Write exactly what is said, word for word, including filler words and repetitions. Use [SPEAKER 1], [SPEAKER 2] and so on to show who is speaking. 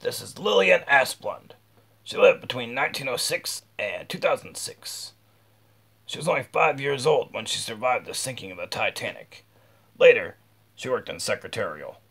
[SPEAKER 1] This is Lillian Asplund. She lived between nineteen oh six and two thousand six. She was only five years old when she survived the sinking of the Titanic. Later, she worked in secretarial.